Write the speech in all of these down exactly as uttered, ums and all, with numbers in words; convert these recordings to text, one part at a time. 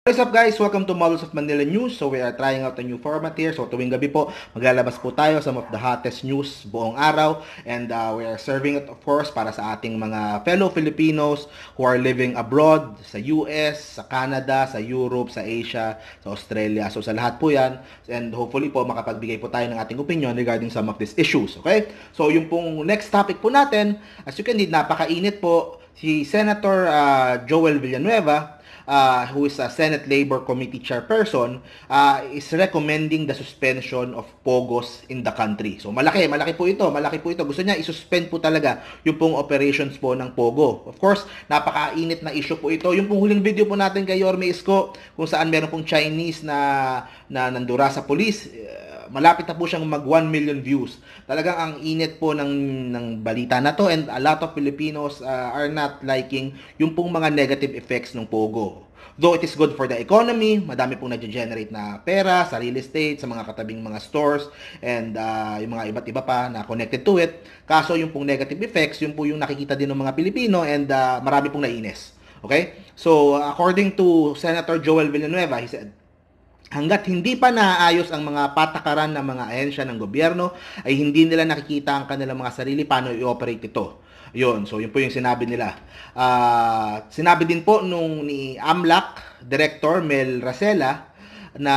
What's up guys? Welcome to Models of Manila News. So we are trying out a new format here. So tuwing gabi po, maglalabas po tayo some of the hottest news buong araw. And uh, we are serving it of course para sa ating mga fellow Filipinos who are living abroad, sa U S, sa Canada, sa Europe, sa Asia, sa Australia. So sa lahat po yan. And hopefully po makapagbigay po tayo ng ating opinion regarding some of these issues. Okay? So yung pong next topic po natin, as you can see, napakainit po si Senator uh, Joel Villanueva, Uh, who is a Senate Labor Committee chairperson, uh, is recommending the suspension of pogos in the country. So malaki, malaki po ito, malaki po ito. Gusto niya i-suspend po talaga yung pong operations po ng pogo. Of course, napakainit na issue po ito. Yung pong huling video po natin kay Yorme Isko, kung saan meron pong Chinese na, na nandura sa police, uh, malapit na po siyang mag one million views. Talagang ang init po ng, ng balita na to, and a lot of Filipinos uh, are not liking yung pong mga negative effects ng pogo. Though it is good for the economy, madami pong nag-generate na pera sa real estate, sa mga katabing mga stores, and uh, yung mga iba't iba pa na connected to it. Kaso yung pong negative effects, yung po yung nakikita din ng mga Pilipino, and uh, marami pong nainis. Okay? So, according to Senator Joel Villanueva, he said, hanggat hindi pa naayos ang mga patakaran ng mga ahensya ng gobyerno, ay hindi nila nakikita ang kanilang mga sarili paano i-operate ito. Yun, so yun po yung sinabi nila. Uh, sinabi din po nung ni AMLAC Director Mel Racela na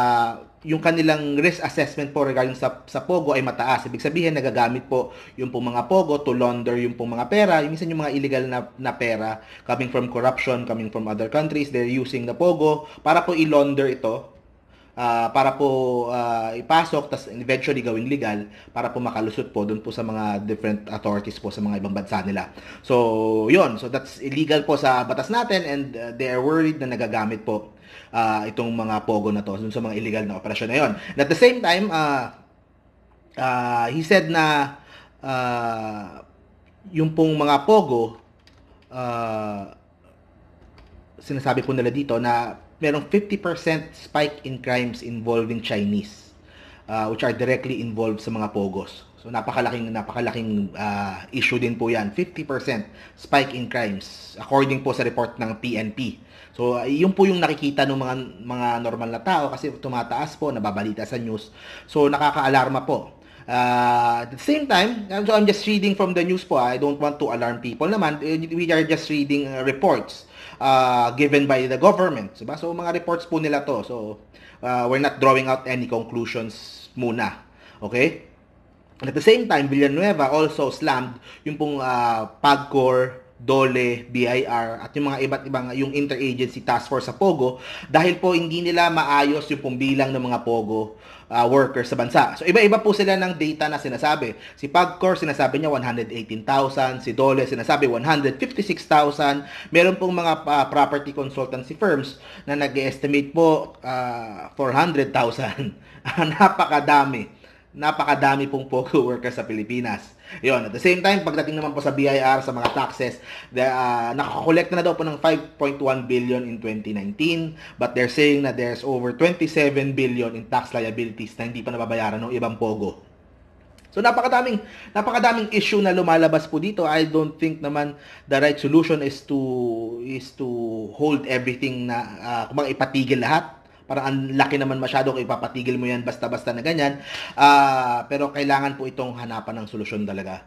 yung kanilang risk assessment po regarding sa, sa Pogo ay mataas. Ibig sabihin, nagagamit po yung pong mga Pogo to launder yung pong mga pera. Yung minsan yung mga illegal na, na pera coming from corruption, coming from other countries, they're using the Pogo para po i-launder ito. Uh, para po uh, ipasok, tas eventually gawing legal para po makalusot po doon po sa mga different authorities po sa mga ibang bansa nila. So, yun. So, that's illegal po sa batas natin, and uh, they are worried na nagagamit po uh, itong mga pogo na to doon sa mga illegal na operasyon na yun. And at the same time, uh, uh, he said na uh, yung pong mga pogo, uh, sinasabi po nila dito na merong fifty percent spike in crimes involving Chinese, uh, which are directly involved sa mga pogos. So napakalaking napakalaking uh, issue din po 'yan. fifty percent spike in crimes according po sa report ng P N P. So uh, yun po yung nakikita ng mga mga normal na tao kasi tumataas po, nababalita sa news. So nakakaalarma po. Uh, at the same time, so I'm just reading from the news po. I don't want to alarm people naman. We are just reading uh, reports uh, given by the government. Diba? So, mga reports po nila to. So, uh, we're not drawing out any conclusions muna. Okay? And at the same time, Villanueva also slammed yung pong uh, PAGCOR, DOLE, B I R, at yung mga iba't ibang yung interagency task force sa Pogo dahil po hindi nila maayos yung pong bilang ng mga Pogo uh, workers sa bansa. So iba-iba po sila ng data na sinasabi. Si PAGCOR sinasabi niya one hundred eighteen thousand, si DOLE sinasabi one hundred fifty-six thousand. Meron pong mga uh, property consultancy firms na nag-estimate po uh, four hundred thousand. Napakadami. Napakadami pong Pogo workers sa Pilipinas. Yun, at the same time, pagdating naman po sa B I R, sa mga taxes, the, uh, nakakolekta na daw po ng five point one billion in twenty nineteen, but they're saying na there's over twenty-seven billion in tax liabilities na hindi pa nababayaran ng ibang Pogo. So napakadaming napakadaming issue na lumalabas po dito. I don't think naman the right solution is to is to hold everything na uh, kumbaga ipatigil lahat. Parang ang laki naman masyado kung ipapatigil mo yan basta-basta na ganyan. Uh, pero kailangan po itong hanapan ng solusyon talaga.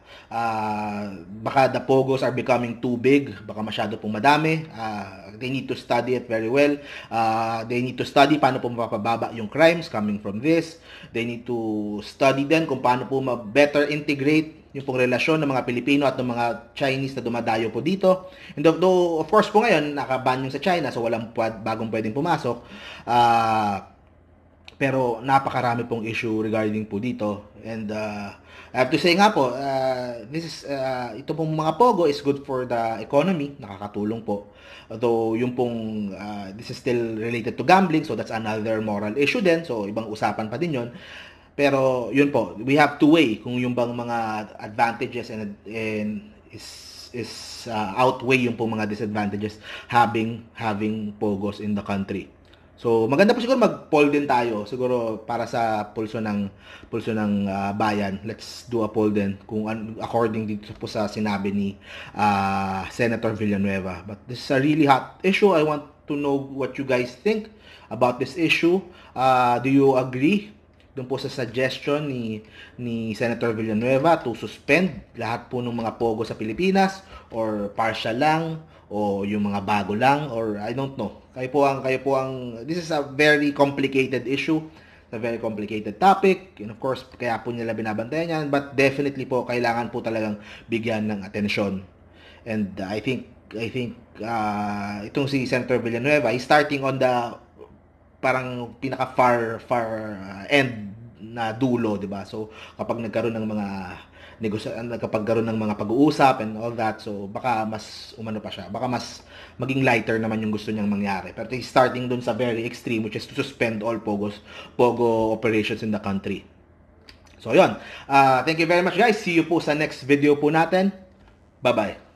Uh, baka the pogos are becoming too big. Baka masyado pong madami. Uh, they need to study it very well. Uh, they need to study paano po mapapababa yung crimes coming from this. They need to study din kung paano po ma-better integrate yung pong relasyon ng mga Pilipino at ng mga Chinese na dumadayo po dito. And though, of course po ngayon, nakaban yung sa China, so walang bagong pwedeng pumasok. Uh, pero napakarami pong issue regarding po dito. And uh, I have to say nga po, uh, this is, uh, ito pong mga pogo is good for the economy. Nakakatulong po. Although yung pong, uh, this is still related to gambling, so that's another moral issue din. So ibang usapan pa din yun. Pero yun po, we have to weigh kung yung bang mga advantages and, and is is uh, outweigh yung po mga disadvantages having having pogos in the country. So maganda po siguro mag-poll din tayo siguro para sa pulso ng pulso ng uh, bayan. Let's do a poll din kung according dito po sa sinabi ni uh, Senator Villanueva. But this is a really hot issue. I want to know what you guys think about this issue. Uh, do you agree dun po sa suggestion ni ni Senator Villanueva to suspend lahat po ng mga pogo sa Pilipinas, or partial lang, o yung mga bago lang, or I don't know. Kayo po ang kayo po ang this is a very complicated issue. A very complicated topic, and of course, kaya po nila binabantayan yan, but definitely po, kailangan po talagang bigyan ng atensyon. And uh, I think, I think, uh, itong si Senator Villanueva is starting on the parang pinaka far, far uh, end na dulo, di ba? So, kapag nagkaroon ng mga negosyo, nagkapagkaroon ng mga pag-uusap and all that, so baka mas umano pa siya, baka mas maging lighter naman yung gusto niyang mangyari. Pero he's starting dun sa very extreme, which is to suspend all pogos, pogo operations in the country. So, yun. Uh, thank you very much, guys. See you po sa next video po natin. Bye-bye.